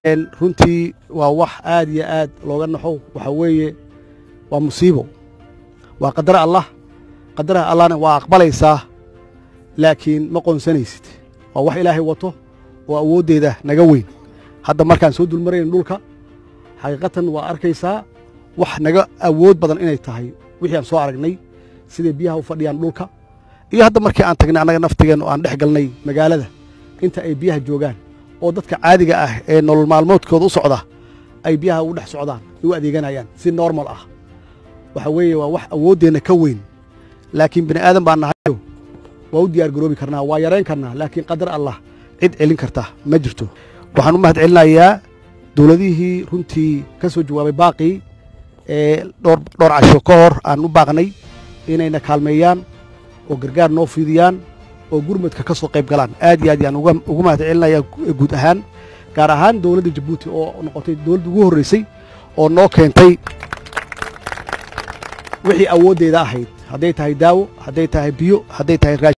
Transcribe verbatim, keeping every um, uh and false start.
runtii waa wax aad iyo aad looga naxo waxa weeye waa musiibo waa qadar Allah qadaraha Allahna waa aqbalaysaa laakiin ma qoonsanaysid waa wax Ilaahay wato oo awoodeeda naga weyn hadda markaan soo dulmareen dhulka xaqiiqatan waa arkaysaa wax naga awood badan inay tahay wixii aan soo aragnay sida biyaha u fadhiyaan dhulka iyo hadda markii aan tagnay anaga naftigeena oo aan dhex galnay magaalada inta ay biyaha joogaan oo dadka caadiga ah ee nolol maalmoodkooda u socda ay biyaha u dhex socdaan u adeeganayaan si normal ah waxa weeye waa wax awoodeena ka weyn laakiin bini aadan baan nahay waa u diyaar garoobi karnaa waa yareyn karnaa laakiin qadar Allah cid celin karta ma jirto waxaan u mahad celinayaa dawladihii runtii ka soo jawaabay baaqi ee dhowr dhowr casho ka hor aan u baaqnay inayna kaalmeeyaan oo gargaar noo fidiyaan oo gurmadka ka soo qayb galaan aad iyo aad ayaan ugu mahad celinayaa guud ahaan gaar ahaan dawladda Djibouti oo noqotay dawladda ugu horeysay oo noo keentay wixii awoodeeda ahayd hadday tahay daawo hadday tahay biyo hadday tahay